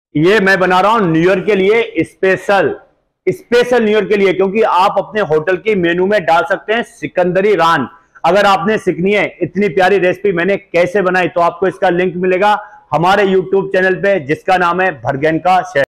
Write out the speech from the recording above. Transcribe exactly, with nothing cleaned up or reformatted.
ये मैं बना रहा हूं न्यू ईयर के लिए स्पेशल स्पेशल न्यू ईयर के लिए, क्योंकि आप अपने होटल की मेनू में डाल सकते हैं सिकंदरी रान। अगर आपने सीखनी है इतनी प्यारी रेसिपी मैंने कैसे बनाई, तो आपको इसका लिंक मिलेगा हमारे यूट्यूब चैनल पे, जिसका नाम है भरगैन का शेफ।